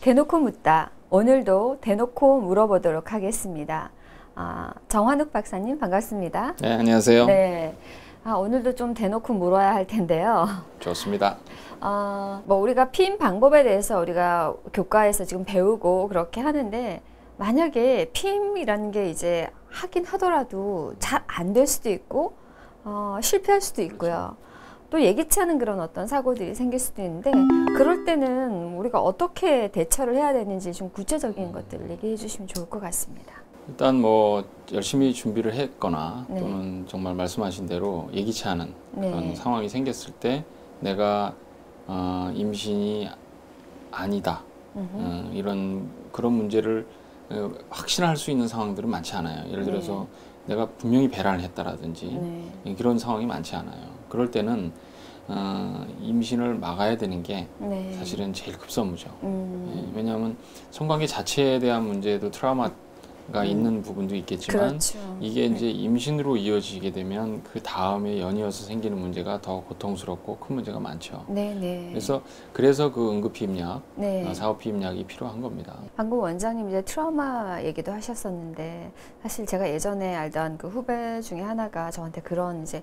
대놓고 묻다. 오늘도 대놓고 물어보도록 하겠습니다. 정환욱 박사님 반갑습니다. 네, 안녕하세요. 네, 오늘도 좀 대놓고 물어야 할 텐데요. 좋습니다. 뭐 우리가 피임 방법에 대해서 우리가 교과에서 지금 배우고 그렇게 하는데, 만약에 피임이라는 게 이제 하긴 하더라도 잘 안 될 수도 있고 실패할 수도 있고요. 또 예기치 않은 그런 어떤 사고들이 생길 수도 있는데, 그럴 때는 우리가 어떻게 대처를 해야 되는지 좀 구체적인 것들을 얘기해 주시면 좋을 것 같습니다. 일단 뭐 열심히 준비를 했거나 네. 또는 정말 말씀하신 대로 예기치 않은 그런 네. 상황이 생겼을 때 내가 임신이 아니다, 이런 그런 문제를 확신할 수 있는 상황들은 많지 않아요. 예를 들어서 내가 분명히 배란을 했다라든지 그런 상황이 많지 않아요. 그럴 때는 임신을 막아야 되는 게 사실은 제일 급선무죠. 왜냐하면 성관계 자체에 대한 문제도 트라우마가 있는 부분도 있겠지만, 그렇죠. 이게 이제 임신으로 이어지게 되면 그 다음에 연이어서 생기는 문제가 더 고통스럽고 큰 문제가 많죠. 그래서 그 응급피임약, 사후피임약이 필요한 겁니다. 방금 원장님 이제 트라우마 얘기도 하셨었는데, 사실 제가 예전에 알던 그 후배 중에 하나가 저한테 그런 이제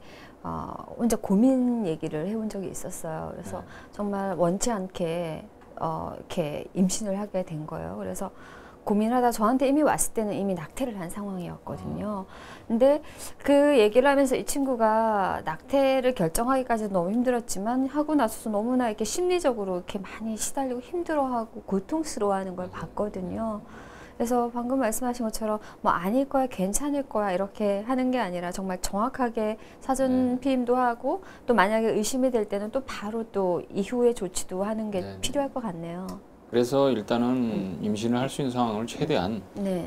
혼자 고민 얘기를 해온 적이 있었어요. 그래서 정말 원치 않게 이렇게 임신을 하게 된 거예요. 그래서 고민하다 저한테 이미 왔을 때는 이미 낙태를 한 상황이었거든요. 근데 그 얘기를 하면서 이 친구가 낙태를 결정하기까지는 너무 힘들었지만, 하고 나서도 너무나 이렇게 심리적으로 이렇게 많이 시달리고 힘들어하고 고통스러워하는 걸 봤거든요. 그래서 방금 말씀하신 것처럼 뭐 아닐 거야, 괜찮을 거야 이렇게 하는 게 아니라, 정말 정확하게 사전 피임도 하고, 또 만약에 의심이 될 때는 또 바로 또 이후의 조치도 하는 게 필요할 것 같네요. 그래서 일단은 임신을 할 수 있는 상황을 최대한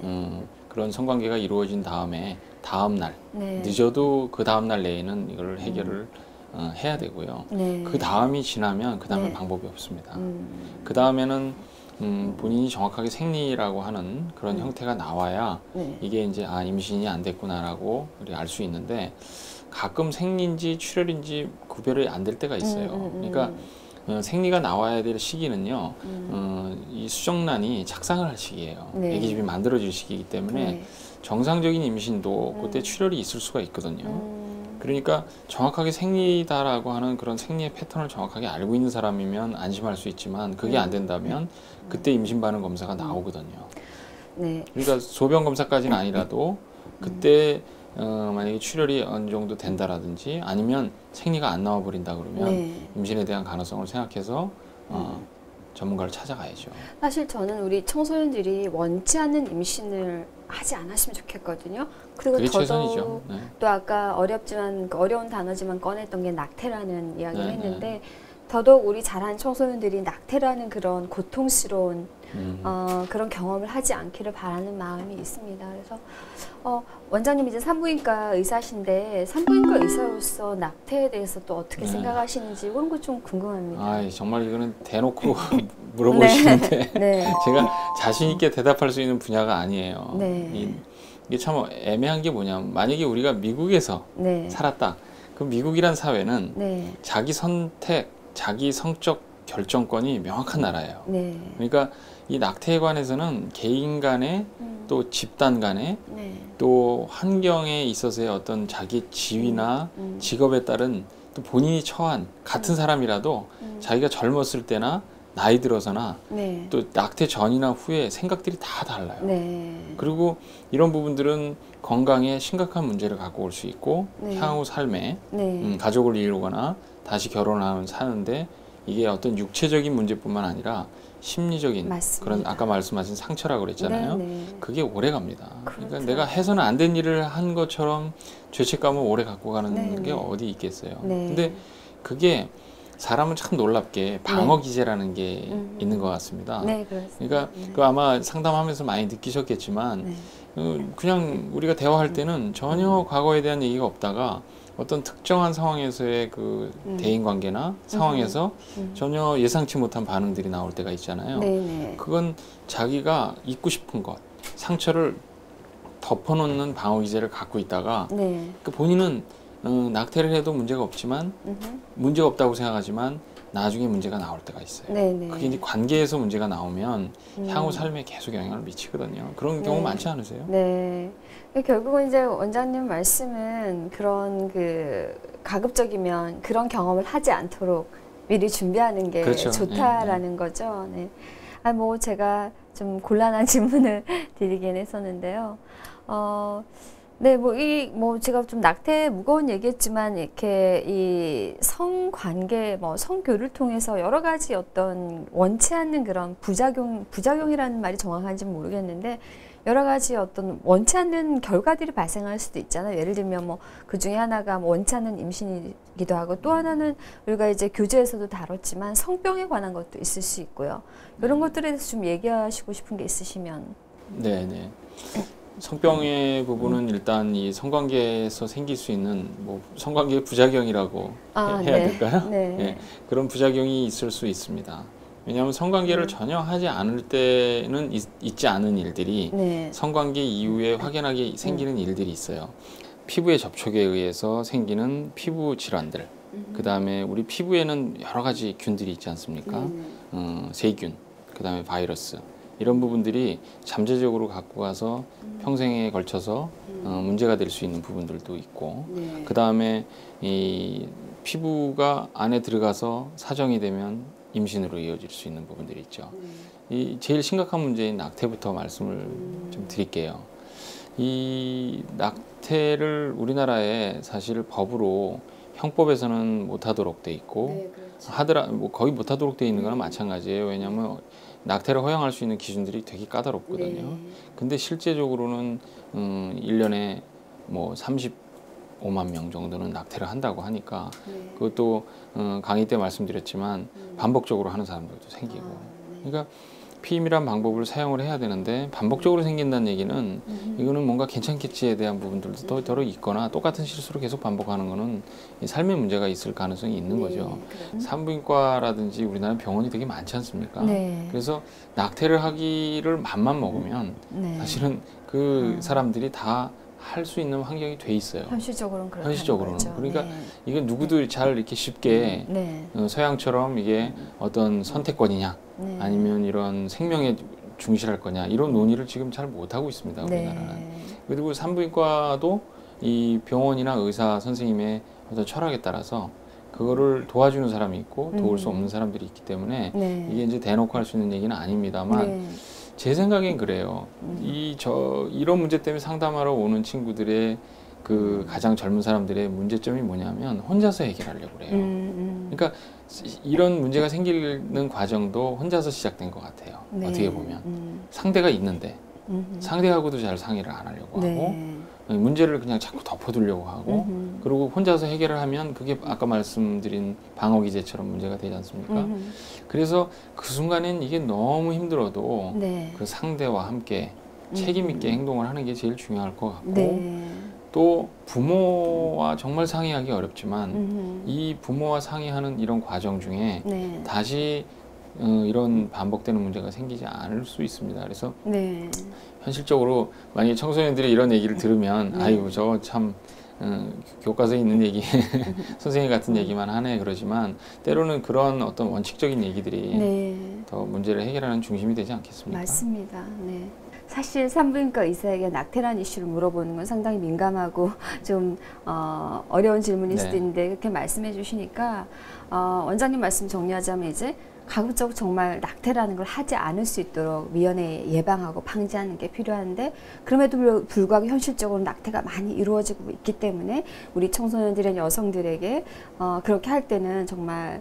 그런 성관계가 이루어진 다음에 다음 날, 늦어도 그 다음 날 내에는 이걸 해결을 해야 되고요. 그 다음이 지나면 그 다음엔 방법이 없습니다. 그 다음에는 본인이 정확하게 생리라고 하는 그런 형태가 나와야 이게 이제 임신이 안 됐구나라고 알 수 있는데, 가끔 생리인지 출혈인지 구별이 안 될 때가 있어요. 그러니까 생리가 나와야 될 시기는요, 이 수정란이 착상을 할 시기예요. 애기집이 만들어질 시기이기 때문에 정상적인 임신도 그때 출혈이 있을 수가 있거든요. 그러니까 정확하게 생리다라고 하는 그런 생리의 패턴을 정확하게 알고 있는 사람이면 안심할 수 있지만, 그게 안 된다면 그때 임신 반응 검사가 나오거든요. 그러니까 소변 검사까지는 아니라도 그때 만약에 출혈이 어느 정도 된다라든지, 아니면 생리가 안 나와 버린다 그러면 임신에 대한 가능성을 생각해서 전문가를 찾아가야죠. 사실 저는 우리 청소년들이 원치 않는 임신을 하지 않았으면 좋겠거든요. 그리고 그게 최선이죠. 또 아까 어렵지만 어려운 단어지만 꺼냈던 게 낙태라는 이야기를 했는데, 더더욱 우리 자란 청소년들이 낙태라는 그런 고통스러운 그런 경험을 하지 않기를 바라는 마음이 있습니다. 그래서 원장님 이제 산부인과 의사신데, 산부인과 의사로서 낙태에 대해서 또 어떻게 생각하시는지 그런 거 좀 궁금합니다. 정말 이거는 대놓고 물어보시는데 제가 자신 있게 대답할 수 있는 분야가 아니에요. 이게 참 애매한 게 뭐냐면, 만약에 우리가 미국에서 살았다. 그럼 미국이란 사회는 자기 선택, 자기 성적 결정권이 명확한 나라예요. 그러니까 이 낙태에 관해서는 개인 간에 또 집단 간에 또 환경에 있어서의 어떤 자기 지위나 직업에 따른, 또 본인이 처한 같은 사람이라도 자기가 젊었을 때나 나이 들어서나 또 낙태 전이나 후에 생각들이 다 달라요. 그리고 이런 부분들은 건강에 심각한 문제를 갖고 올 수 있고, 향후 삶에 가족을 이루거나 다시 결혼하면 사는데, 이게 어떤 육체적인 문제뿐만 아니라 심리적인 그런 아까 말씀하신 상처라고 그랬잖아요. 그게 오래 갑니다. 그러니까 내가 해서는 안 된 일을 한 것처럼 죄책감을 오래 갖고 가는 게 어디 있겠어요. 근데 그게 사람은 참 놀랍게 방어 기제라는 게 있는 것 같습니다. 그러니까 그 아마 상담하면서 많이 느끼셨겠지만, 그냥 우리가 대화할 때는 전혀 과거에 대한 얘기가 없다가 어떤 특정한 상황에서의 그 대인관계나 상황에서 전혀 예상치 못한 반응들이 나올 때가 있잖아요. 그건 자기가 잊고 싶은 것, 상처를 덮어놓는 방어기제를 갖고 있다가 본인은 낙태를 해도 문제가 없지만 문제가 없다고 생각하지만 나중에 문제가 나올 때가 있어요. 네네. 그게 이제 관계에서 문제가 나오면 향후 삶에 계속 영향을 미치거든요. 그런 경우 많지 않으세요? 네. 결국은 이제 원장님 말씀은 그런 그 가급적이면 그런 경험을 하지 않도록 미리 준비하는 게 그렇죠. 좋다라는 거죠. 네. 뭐 제가 좀 곤란한 질문을 드리긴 했었는데요. 네, 제가 좀 낙태 무거운 얘기했지만, 이렇게 이 성관계, 성교를 통해서 여러 가지 어떤 원치 않는 그런 부작용이라는 말이 정확한지 모르겠는데, 여러 가지 어떤 원치 않는 결과들이 발생할 수도 있잖아요. 예를 들면 그 중에 하나가 원치 않는 임신이기도 하고, 또 하나는 우리가 이제 교재에서도 다뤘지만 성병에 관한 것도 있을 수 있고요. 이런 것들에 대해서 좀 얘기하시고 싶은 게 있으시면. 네네. 성병의 부분은 일단 이 성관계에서 생길 수 있는 성관계의 부작용이라고 해야 될까요? 네. 네. 그런 부작용이 있을 수 있습니다. 왜냐하면 성관계를 전혀 하지 않을 때는 있지 않은 일들이 성관계 이후에 확연하게 생기는 일들이 있어요. 피부의 접촉에 의해서 생기는 피부 질환들, 그 다음에 우리 피부에는 여러 가지 균들이 있지 않습니까? 세균, 그 다음에 바이러스, 이런 부분들이 잠재적으로 갖고 가서 평생에 걸쳐서 문제가 될 수 있는 부분들도 있고, 그 다음에 이 피부가 안에 들어가서 사정이 되면 임신으로 이어질 수 있는 부분들이 있죠. 이 제일 심각한 문제인 낙태부터 말씀을 좀 드릴게요. 이 낙태를 우리나라에 사실 법으로 형법에서는 못하도록 돼 있고, 거의 못하도록 돼 있는 거나 마찬가지예요. 왜냐하면 낙태를 허용할 수 있는 기준들이 되게 까다롭거든요. 근데 실제적으로는 1년에 35만 명 정도는 낙태를 한다고 하니까 그것도 강의 때 말씀드렸지만 반복적으로 하는 사람들도 생기고, 그러니까 피임이란 방법을 사용을 해야 되는데 반복적으로 생긴다는 얘기는 이거는 뭔가 괜찮겠지에 대한 부분들도 더러 있거나 똑같은 실수를 계속 반복하는 거는 삶의 문제가 있을 가능성이 있는 거죠. 산부인과라든지 우리나라 병원이 되게 많지 않습니까? 그래서 낙태를 하기를 맘만 먹으면 사실은 그 사람들이 다 할 수 있는 환경이 돼 있어요. 현실적으로는 그렇죠. 현실적으로는. 그러니까 이게 누구도 잘 이렇게 쉽게 서양처럼 이게 어떤 선택권이냐 아니면 이런 생명에 중시할 거냐 이런 논의를 지금 잘 못하고 있습니다. 우리나라는. 그리고 산부인과도 이 병원이나 의사 선생님의 어떤 철학에 따라서 그거를 도와주는 사람이 있고 도울 수 없는 사람들이 있기 때문에 이게 이제 대놓고 할 수 있는 얘기는 아닙니다만 제 생각엔 그래요. 이런 문제 때문에 상담하러 오는 친구들의 그 가장 젊은 사람들의 문제점이 뭐냐면 혼자서 해결하려고 그래요. 그러니까 이런 문제가 생기는 과정도 혼자서 시작된 것 같아요. 어떻게 보면. 상대가 있는데 상대하고도 잘 상의를 안 하려고 하고 문제를 그냥 자꾸 덮어두려고 하고 그리고 혼자서 해결을 하면 그게 아까 말씀드린 방어기제처럼 문제가 되지 않습니까? 그래서 그 순간엔 이게 너무 힘들어도 그 상대와 함께 책임 있게 행동을 하는 게 제일 중요할 것 같고 또 부모와 정말 상의하기 어렵지만 이 부모와 상의하는 이런 과정 중에 다시 이런 반복되는 문제가 생기지 않을 수 있습니다. 그래서 현실적으로 만약에 청소년들이 이런 얘기를 들으면 아이고 저 참 교과서에 있는 얘기 선생님 같은 얘기만 하네 그러지만 때로는 그런 어떤 원칙적인 얘기들이 더 문제를 해결하는 중심이 되지 않겠습니까? 맞습니다. 사실 산부인과 의사에게 낙태라는 이슈를 물어보는 건 상당히 민감하고 좀 어려운 질문일 수도 있는데 그렇게 말씀해 주시니까 원장님 말씀 정리하자면 이제 가급적 정말 낙태라는 걸 하지 않을 수 있도록 미연에 예방하고 방지하는 게 필요한데 그럼에도 불구하고 현실적으로 낙태가 많이 이루어지고 있기 때문에 우리 청소년들이나 여성들에게 그렇게 할 때는 정말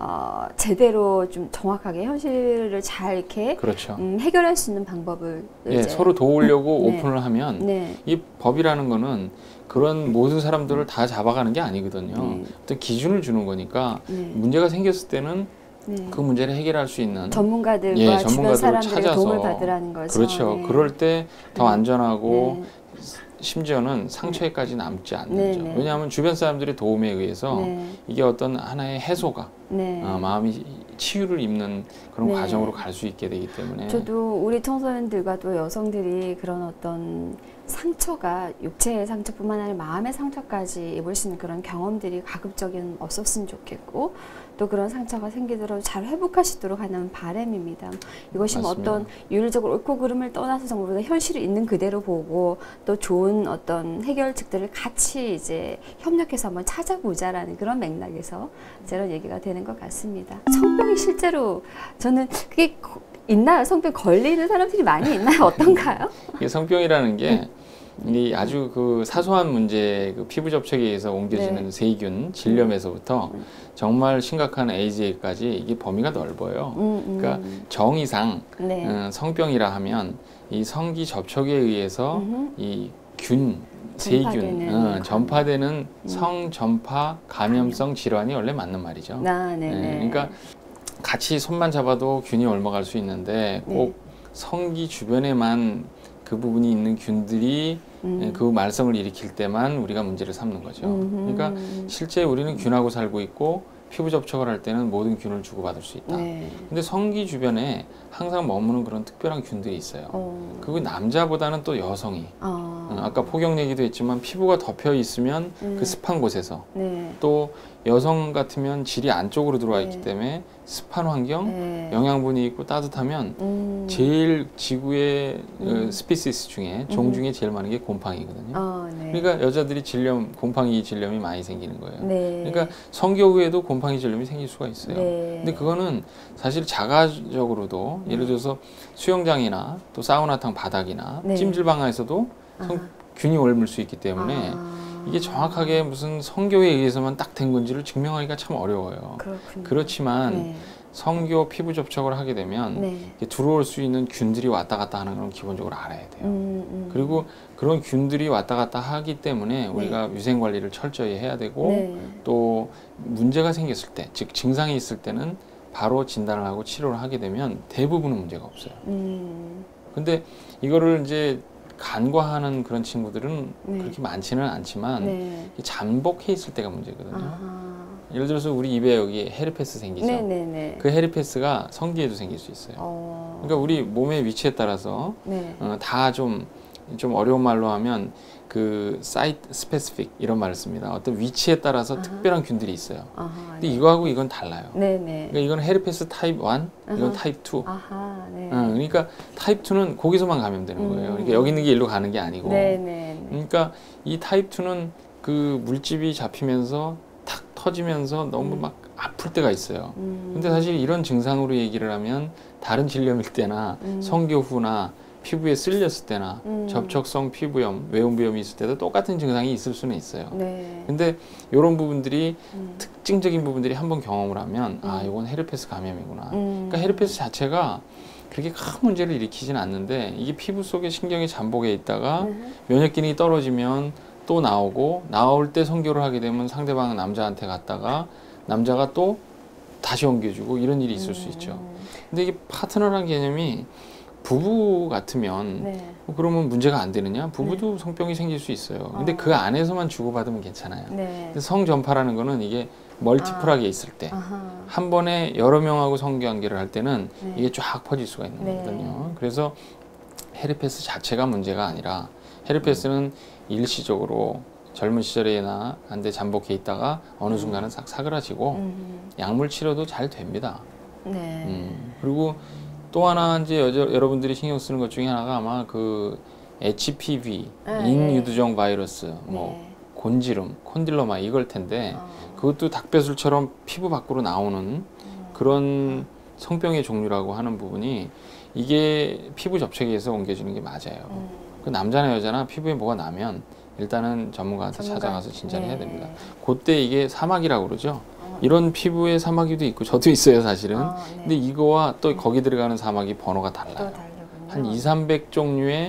제대로 좀 정확하게 현실을 잘 이렇게 해결할 수 있는 방법을 서로 도우려고 오픈을 하면 이 법이라는 거는 그런 모든 사람들을 다 잡아가는 게 아니거든요. 어떤 기준을 주는 거니까 문제가 생겼을 때는 그 문제를 해결할 수 있는 전문가들과 주변 사람들의 도움을 받으라는 거죠. 그렇죠. 그럴 때 더 안전하고 심지어는 상처에까지 남지 않는 거죠. 왜냐하면 주변 사람들의 도움에 의해서 이게 어떤 하나의 해소가 네. 마음이 치유를 입는 그런 과정으로 갈 수 있게 되기 때문에 저도 우리 청소년들과 또 여성들이 그런 어떤 상처가 육체의 상처뿐만 아니라 마음의 상처까지 입을 수 있는 그런 경험들이 가급적이면 없었으면 좋겠고 또 그런 상처가 생기도록 잘 회복할 수 있도록 하는 바람입니다. 이것이 뭐 어떤 윤리적으로 옳고 그름을 떠나서 정말 현실이 있는 그대로 보고 또 좋은 어떤 해결책들을 같이 이제 협력해서 한번 찾아보자라는 그런 맥락에서 이런 얘기가 되는 것 같습니다. 성병이 실제로 저는 그게 있나요? 성병 걸리는 사람들이 많이 있나요? 어떤가요? 이게 성병이라는 게 이 아주 그 사소한 문제, 그 피부 접촉에 의해서 옮겨지는 세균, 질염에서부터 정말 심각한 AGA까지 이게 범위가 넓어요. 그러니까 정의상 성병이라 하면 이 성기 접촉에 의해서 이 균, 세균, 전파되는 성전파 감염성 질환이 원래 맞는 말이죠. 그러니까 같이 손만 잡아도 균이 옮아갈 수 있는데 꼭 성기 주변에만 그 부분이 있는 균들이 그 말썽을 일으킬 때만 우리가 문제를 삼는 거죠. 그러니까 실제 우리는 균하고 살고 있고 피부 접촉을 할 때는 모든 균을 주고받을 수 있다. 근데 성기 주변에 항상 머무는 그런 특별한 균들이 있어요. 그리고 남자보다는 또 여성이 아까 폭염 얘기도 했지만 피부가 덮여 있으면 그 습한 곳에서 또 여성 같으면 질이 안쪽으로 들어와 있기 때문에 습한 환경, 영양분이 있고 따뜻하면 제일 지구의 스피시스 중에 종 중에 제일 많은 게 곰팡이거든요. 그러니까 여자들이 곰팡이 질염이 많이 생기는 거예요. 그러니까 성교 후에도 곰팡이 질염이 생길 수가 있어요. 근데 그거는 사실 자가적으로도 예를 들어서 수영장이나 또 사우나탕 바닥이나 찜질방에서도 균이 옮을 수 있기 때문에 이게 정확하게 무슨 성교에 의해서만 딱 된 건지를 증명하기가 참 어려워요. 그렇지만 성교 피부 접촉을 하게 되면 들어올 수 있는 균들이 왔다 갔다 하는 건 기본적으로 알아야 돼요. 그리고 그런 균들이 왔다 갔다 하기 때문에 우리가 위생 관리를 철저히 해야 되고 또 문제가 생겼을 때, 즉 증상이 있을 때는 바로 진단을 하고 치료를 하게 되면 대부분은 문제가 없어요. 근데 이거를 이제 간과하는 그런 친구들은 그렇게 많지는 않지만 잠복해 있을 때가 문제거든요. 예를 들어서 우리 입에 여기 헤르페스 생기죠. 그 헤르페스가 성기에도 생길 수 있어요. 그러니까 우리 몸의 위치에 따라서 다 좀 어려운 말로 하면 그 사이트 스페시픽 이런 말을 씁니다. 어떤 위치에 따라서 특별한 균들이 있어요. 근데 이거하고 이건 달라요. 그러니까 이건 헤르페스 타입 1, 이건 타입 2. 그러니까 타입 2는 거기서만 감염되는 거예요. 그러니까 여기 있는 게 일로 가는 게 아니고. 그러니까 이 타입 2는 그 물집이 잡히면서 탁 터지면서 너무 막 아플 때가 있어요. 근데 사실 이런 증상으로 얘기를 하면 다른 질염일 때나 성교 후나 피부에 쓸렸을 때나 접촉성 피부염, 외음부염이 있을 때도 똑같은 증상이 있을 수는 있어요. 근데 이런 부분들이 특징적인 부분들이 한번 경험을 하면 아, 이건 헤르페스 감염이구나. 그러니까 헤르페스 자체가 그렇게 큰 문제를 일으키진 않는데 이게 피부 속에 신경이 잠복해 있다가 면역 기능이 떨어지면 또 나오고 나올 때 성교를 하게 되면 상대방 남자한테 갔다가 남자가 또 다시 옮겨주고 이런 일이 있을 수 있죠. 근데 이게 파트너라는 개념이 부부 같으면 그러면 문제가 안 되느냐? 부부도 성병이 생길 수 있어요. 근데 그 안에서만 주고받으면 괜찮아요. 근데 성전파라는 거는 이게 멀티플하게 있을 때 한 번에 여러 명하고 성관계를 할 때는 이게 쫙 퍼질 수가 있는 거거든요. 그래서 헤르페스 자체가 문제가 아니라 헤르페스는 일시적으로 젊은 시절에나 한데 잠복해 있다가 어느 순간은 싹 사그라지고 약물 치료도 잘 됩니다. 그리고 또 하나 이제 여러분들이 신경 쓰는 것 중에 하나가 아마 그 HPV, 인유두종 바이러스, 뭐 곤지름, 콘딜로마 이걸 텐데 그것도 닭배술처럼 피부 밖으로 나오는 그런 성병의 종류라고 하는 부분이 이게 피부 접촉에 의해서 옮겨지는 게 맞아요. 그 남자나 여자나 피부에 뭐가 나면 일단은 전문가한테 찾아가서 진찰을 해야 됩니다. 그때 이게 사마귀라고 그러죠. 이런 피부에 사마귀도 있고 저도 있어요 사실은. 근데 이거와 또 거기 들어가는 사마귀 번호가 달라요. 한 200-300종류의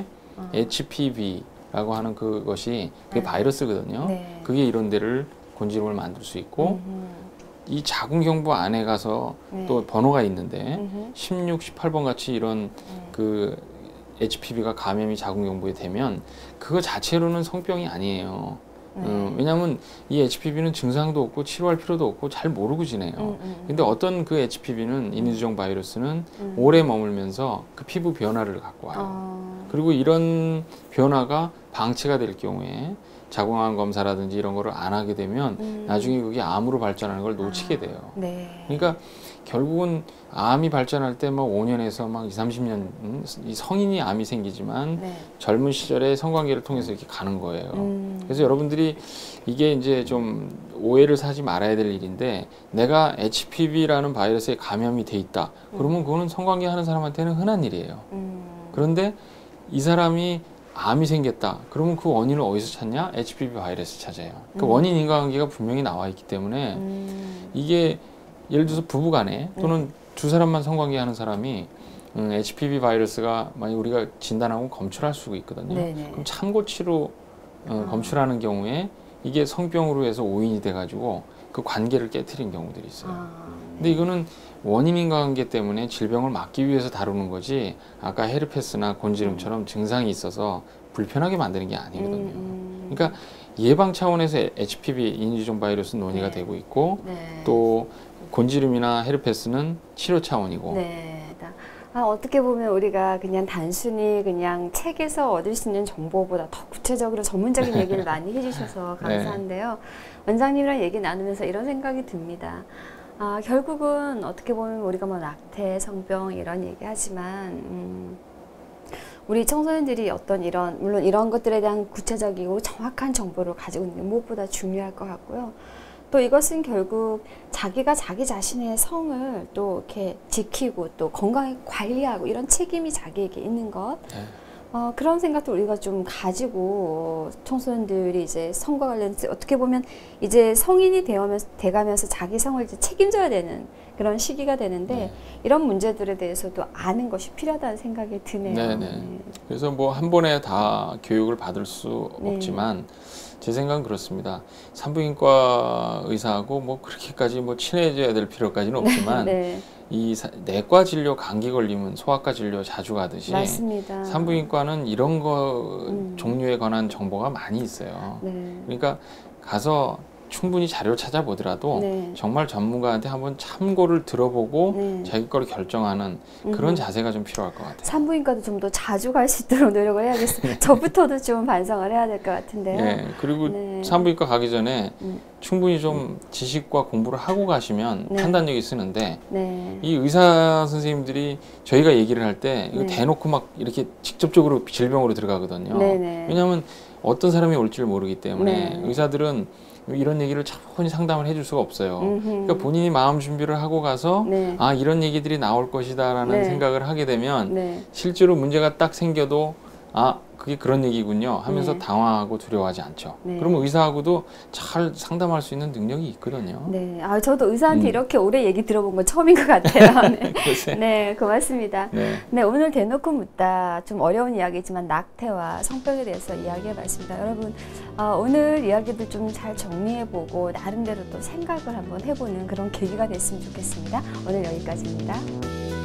HPV라고 하는 그것이 그게 바이러스거든요. 그게 이런 데를 곤지름을 만들 수 있고 이 자궁경부 안에 가서 또 번호가 있는데 16, 18번 같이 이런 그 HPV가 감염이 자궁경부에 되면 그거 자체로는 성병이 아니에요. 왜냐하면 이 HPV는 증상도 없고 치료할 필요도 없고 잘 모르고 지내요. 근데 어떤 그 HPV는 인유두종 바이러스는 오래 머물면서 그 피부 변화를 갖고 와요. 그리고 이런 변화가 방치가 될 경우에 자궁암 검사라든지 이런 거를 안 하게 되면 나중에 그게 암으로 발전하는 걸 놓치게 돼요. 그러니까 결국은 암이 발전할 때 뭐 5년에서 막 20, 30년 이 성인이 암이 생기지만 젊은 시절에 성관계를 통해서 이렇게 가는 거예요. 그래서 여러분들이 이게 이제 좀 오해를 사지 말아야 될 일인데 내가 HPV라는 바이러스에 감염이 돼 있다. 그러면 그거는 성관계 하는 사람한테는 흔한 일이에요. 그런데 이 사람이 암이 생겼다. 그러면 그 원인을 어디서 찾냐? HPV 바이러스 찾아요. 그 원인 인과관계가 분명히 나와 있기 때문에 이게 예를 들어서 부부 간에 또는 두 사람만 성관계 하는 사람이 HPV 바이러스가 만약 우리가 진단하고 검출할 수가 있거든요. 그럼 참고치로 검출하는 경우에 이게 성병으로 해서 오인이 돼가지고 그 관계를 깨트린 경우들이 있어요. 근데 이거는 원인 인과관계 때문에 질병을 막기 위해서 다루는 거지 아까 헤르페스나 곤지름처럼 증상이 있어서 불편하게 만드는 게 아니거든요. 그러니까 예방 차원에서 HPV 인유두종 바이러스 논의가 되고 있고 또 곤지름이나 헤르페스는 치료 차원이고 어떻게 보면 우리가 그냥 단순히 그냥 책에서 얻을 수 있는 정보보다 더 구체적으로 전문적인 얘기를 많이 해주셔서 감사한데요. 원장님이랑 얘기 나누면서 이런 생각이 듭니다. 결국은 어떻게 보면 우리가 뭐 낙태, 성병 이런 얘기하지만 우리 청소년들이 어떤 물론 이런 것들에 대한 구체적이고 정확한 정보를 가지고 있는 게 무엇보다 중요할 것 같고요. 또 이것은 결국 자기가 자기 자신의 성을 또 이렇게 지키고 또 건강하게 관리하고 이런 책임이 자기에게 있는 것. 그런 생각도 우리가 좀 가지고 청소년들이 이제 성과 관련해서 어떻게 보면 이제 성인이 돼가면서 자기 성을 이제 책임져야 되는 그런 시기가 되는데 이런 문제들에 대해서도 아는 것이 필요하다는 생각이 드네요. 그래서 뭐 한 번에 다 교육을 받을 수 없지만 제 생각은 그렇습니다. 산부인과 의사하고 뭐 그렇게까지 뭐 친해져야 될 필요까지는 없지만 이 내과 진료 감기 걸리면 소아과 진료 자주 가듯이 맞습니다. 산부인과는 이런 거 종류에 관한 정보가 많이 있어요. 그러니까 가서 충분히 자료 찾아보더라도 정말 전문가한테 한번 참고를 들어보고 자기 거를 결정하는 그런 자세가 좀 필요할 것 같아요. 산부인과도 좀 더 자주 갈 수 있도록 노력을 해야겠어요. 저부터도 좀 반성을 해야 될 것 같은데요. 그리고 산부인과 가기 전에 충분히 좀 지식과 공부를 하고 가시면 판단력이 쓰는데 이 의사 선생님들이 저희가 얘기를 할 때 이거 대놓고 막 이렇게 직접적으로 질병으로 들어가거든요. 왜냐하면 어떤 사람이 올지를 모르기 때문에 의사들은 이런 얘기를 차분히 상담을 해줄 수가 없어요. 그러니까 본인이 마음 준비를 하고 가서 이런 얘기들이 나올 것이다 라는 생각을 하게 되면 실제로 문제가 딱 생겨도 그게 그런 얘기군요 하면서 당황하고 두려워하지 않죠. 그러면 의사하고도 잘 상담할 수 있는 능력이 있거든요. 저도 의사한테 이렇게 오래 얘기 들어본 건 처음인 것 같아요. 고맙습니다. 오늘 대놓고 묻다 좀 어려운 이야기지만 낙태와 성병에 대해서 이야기해봤습니다. 여러분 오늘 이야기들 좀 잘 정리해보고 나름대로 또 생각을 한번 해보는 그런 계기가 됐으면 좋겠습니다. 오늘 여기까지입니다.